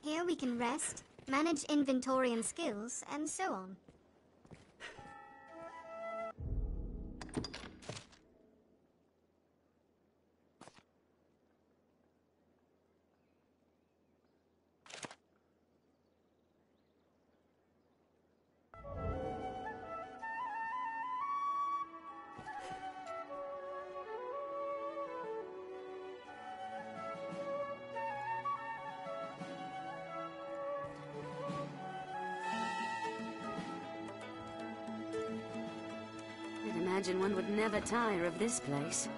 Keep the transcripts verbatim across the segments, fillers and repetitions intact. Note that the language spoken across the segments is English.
Here we can rest, manage inventory and skills, and so on. I'd imagine one would never tire of this place.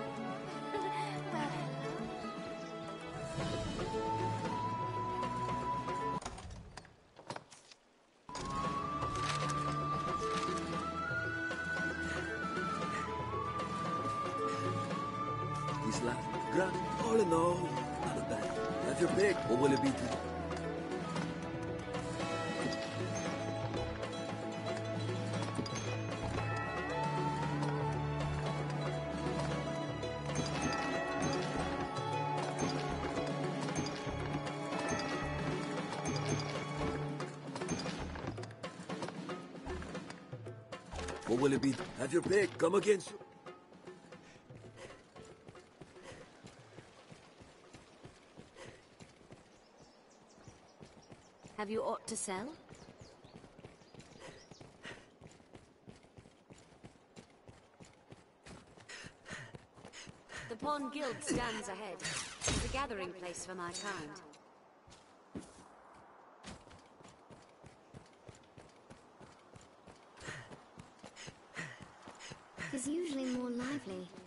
He's like, Grant, all in all, not a bad. Have your pick. What will it be today? What will it be? Have your pick. Come against you. Have you aught to sell? The Pawn Guild stands ahead. It's a gathering place for my kind. It is usually more lively.